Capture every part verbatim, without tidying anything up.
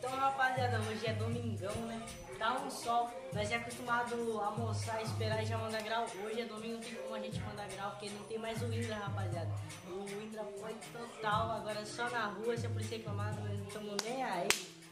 Então, rapaziada, hoje é domingão, né? Tá um sol. Nós é acostumado a almoçar, esperar e já mandar grau. Hoje é domingo, não tem como a gente mandar grau, porque não tem mais o Indra, rapaziada. O Indra foi total, agora só na rua, se a polícia reclamar, nós não estamos nem aí.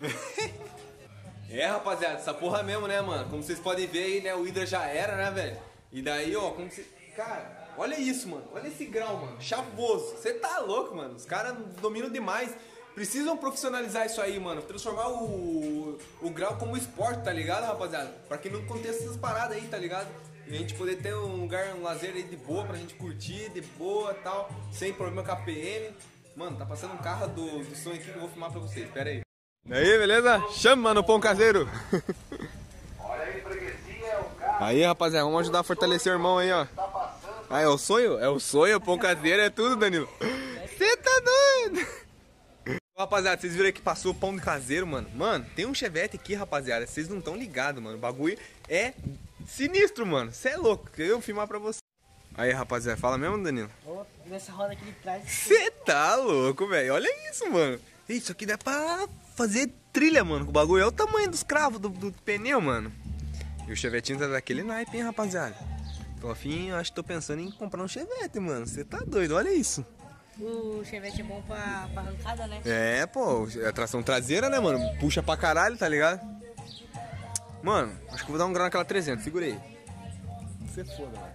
É, rapaziada, essa porra mesmo, né, mano? Como vocês podem ver aí, né, o Indra já era, né, velho? E daí, ó, como você... Cara, olha isso, mano. Olha esse grau, mano. Chavoso. Você tá louco, mano. Os caras dominam demais. Precisam profissionalizar isso aí, mano. Transformar o, o grau como esporte, tá ligado, rapaziada? Pra que não aconteça essas paradas aí, tá ligado? E a gente poder ter um lugar, um lazer aí de boa pra gente curtir, de boa e tal, sem problema com a P M. Mano, tá passando um carro do, do som aqui que eu vou filmar pra vocês. Pera aí. E aí, beleza? Chama no pão caseiro. Olha aí, freguesia, é o carro. Aí, rapaziada, vamos ajudar a fortalecer o irmão aí, ó. Tá passando. Ah, é o sonho? É o sonho, pão caseiro, é tudo, Danilo. Você tá doido? Rapaziada, vocês viram aí que passou o pão caseiro, mano? Mano, tem um Chevette aqui, rapaziada. Vocês não estão ligados, mano. O bagulho é sinistro, mano. Você é louco. Eu vou filmar pra você. Aí, rapaziada, fala mesmo, Danilo? Ó, nessa roda aqui de trás. Você tá louco, velho. Olha isso, mano. Isso aqui dá pra fazer trilha, mano. O bagulho é o tamanho dos cravos do, do pneu, mano. E o Chevetinho tá daquele naipe, hein, rapaziada. Tô afim, eu acho que tô pensando em comprar um Chevette, mano. Você tá doido, olha isso. O Chevette é bom pra, pra arrancada, né? É, pô, é tração traseira, né, mano? Puxa pra caralho, tá ligado? Mano, acho que eu vou dar um grau naquela trezentos, segura aí. Você foda, mano.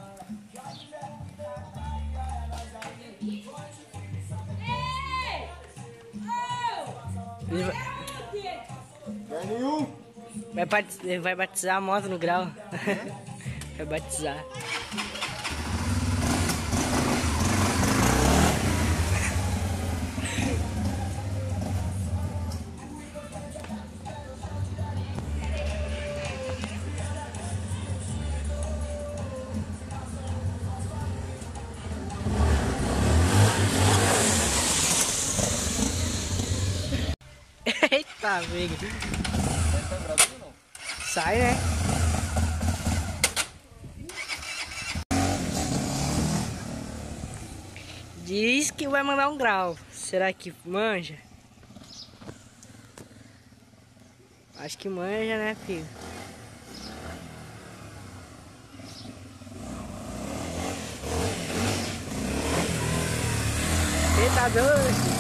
Ele vai, Não nenhum. vai, bat- ele vai batizar a moto no grau. Vai batizar. Eita, amigo. Sai, né? Diz que vai mandar um grau. Será que manja? Acho que manja, né, filho? Você tá doido?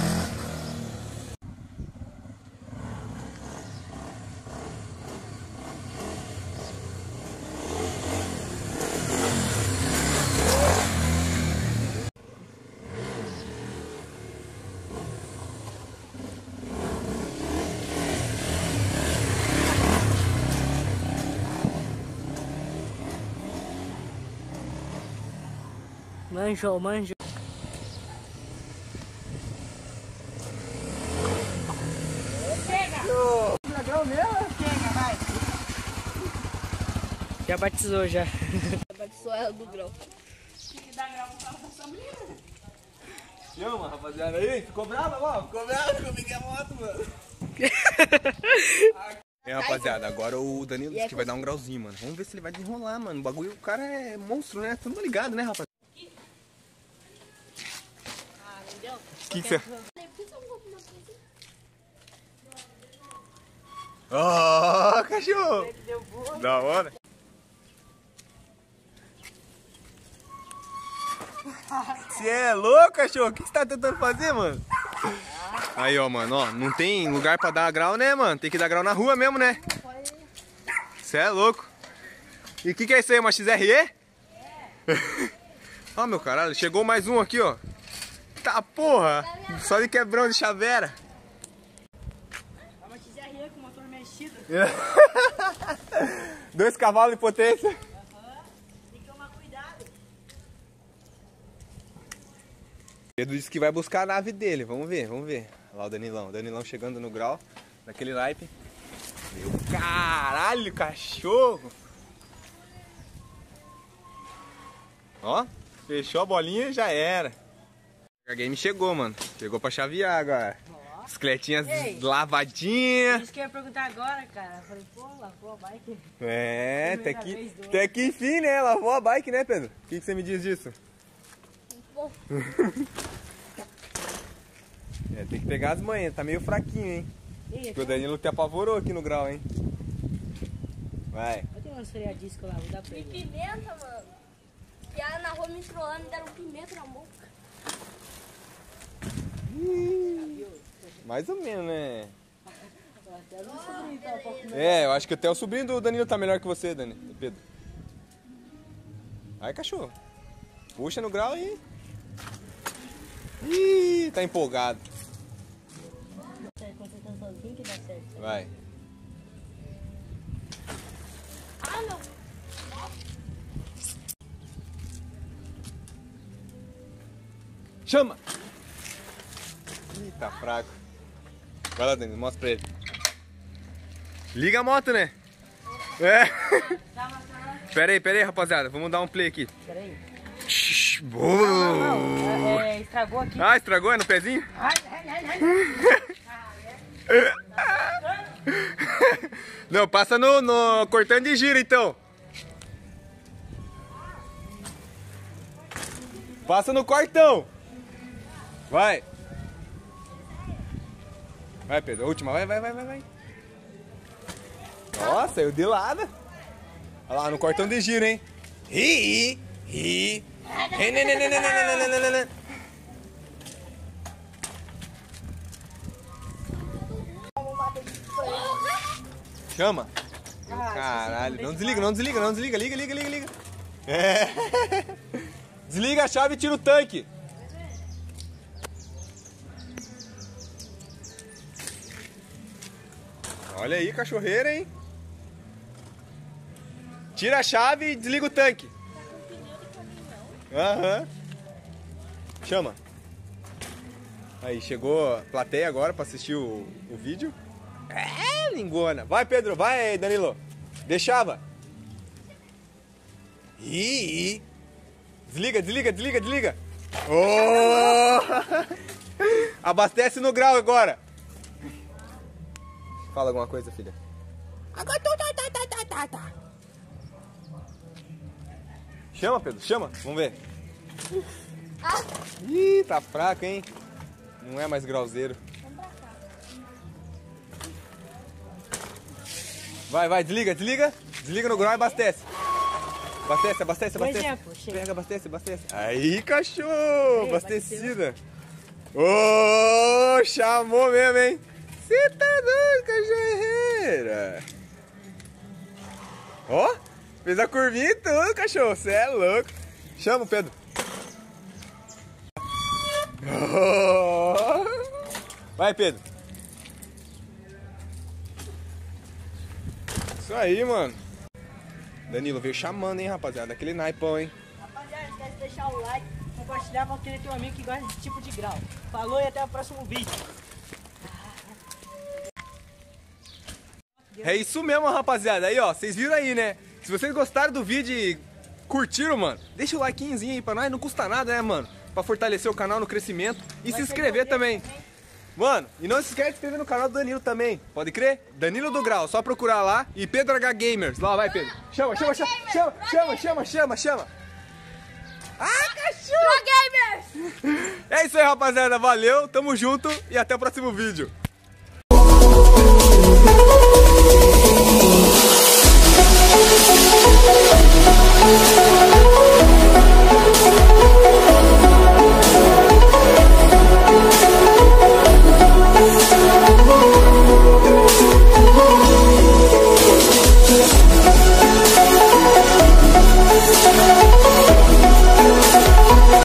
Manjou, manjou. Chega! Dragão mesmo? Chega, vai! Já batizou, já. Batizou ela do grau. Tem que dar grau pro carro da sua menina. Chama, rapaziada. Aí, ficou brava, ó? Ficou brava que eu peguei a moto, mano. É, rapaziada, agora o Danilo disse que vai dar um grauzinho, mano. Vamos ver se ele vai desenrolar, mano. O bagulho, o cara é monstro, né? Tudo ligado, né, rapaz? Ah, entendeu? O que que você... Ó, cachorro! Deu boa. Da hora! Você é louco, cachorro? O que você tá tentando fazer, mano? Aí, ó, mano, ó, não tem lugar pra dar grau, né, mano? Tem que dar grau na rua mesmo, né? Você é louco. E o que que é isso aí, uma X R E? É. Ó, meu caralho, chegou mais um aqui, ó. Tá, porra! Só de quebrão de chaveira. É uma X R E com motor mexido. Dois cavalos de potência. Aham. Tem que tomar cuidado. Pedro disse que vai buscar a nave dele, vamos ver, vamos ver. Olha lá o Danilão, o Danilão chegando no grau, daquele naipe. Meu caralho, cachorro! Ó, fechou a bolinha e já era. A game chegou, mano. Chegou pra chavear agora. Bicicletinhas Ei. lavadinhas. Isso que eu ia perguntar agora, cara. Eu falei, pô, lavou a bike. É, até Primeira que, vez do até que enfim, né? Lavou a bike, né, Pedro? O que, que você me diz disso? É, tem que pegar as manhãs, tá meio fraquinho, hein? Porque o Danilo te apavorou aqui no grau, hein? Vai. Eu tenho uns freadiscos lá, vou dar pra E ele. pimenta, mano. E ela na rua me estrolando e deram pimenta na boca. Mais ou menos, né? Até o sobrinho tá um pouco melhor. É, eu acho que até o sobrinho do Danilo tá melhor que você, Dani. Pedro. Vai, cachorro. Puxa no grau e... Ih, tá empolgado. Quando você tá sozinho que dá certo. Vai. Ah, não. Chama! Ih, tá fraco. Vai lá, Danilo, mostra pra ele. Liga a moto, né? É. Pera aí, pera aí, rapaziada. Vamos dar um play aqui. Pera aí. Shhh, boa. Não, é, estragou aqui. Ah, estragou? É no pezinho? Ai, ai, ai, ai. Não, passa no, no cortando de giro, então. Passa no cortão. Vai. Vai, Pedro. A última. Vai, vai, vai, vai, vai. Nossa, saiu de lado. Olha lá, no cortão de giro, hein? Ri, ri. Chama. Caralho, não desliga, não desliga, não desliga. Liga, liga, liga, liga. É. Desliga a chave e tira o tanque. Olha aí, cachorreira, hein? Tira a chave e desliga o tanque. Aham. Chama. Aí, chegou a plateia agora pra assistir o, o vídeo. É, lingona. Vai, Pedro, vai, Danilo. Deixava. Ih, ih. Desliga, desliga, desliga, desliga. Oh! Abastece no grau agora. Fala alguma coisa, filha. Chama, Pedro, chama. Vamos ver. Ih, tá fraco, hein? Não é mais grauzeiro. Vai, vai, desliga, desliga. Desliga no grau e abastece. Abastece, abastece, Um abastece. exemplo, chega. Pega, abastece, abastece. Aí, cachorro! Aí, abastecida. Ô, oh, chamou mesmo, hein? Você tá doido, cachorreira. Ó, oh, fez a curvinha e tudo, cachorro. Você é louco. Chama o Pedro. Oh. Vai, Pedro. Isso aí, mano. Danilo veio chamando, hein, rapaziada. Aquele naipão, hein. Rapaziada, não esquece de deixar o like, compartilhar com aquele teu amigo que gosta desse tipo de grau. Falou e até o próximo vídeo. É isso mesmo, rapaziada. Aí, ó, vocês viram aí, né? Se vocês gostaram do vídeo e curtiram, mano, deixa o likezinho aí pra nós. Não custa nada, né, mano? Pra fortalecer o canal no crescimento. E se inscrever também. Mano, e não se esquece de se inscrever no canal do Danilo também. Pode crer? Danilo do Grau, só procurar lá. E Pedro H Gamers. Lá vai, Pedro. Chama, chama, chama, chama, chama, chama, chama, chama. Ah, cachorro! Gamers! É isso aí, rapaziada. Valeu, tamo junto e até o próximo vídeo. We'll be right back.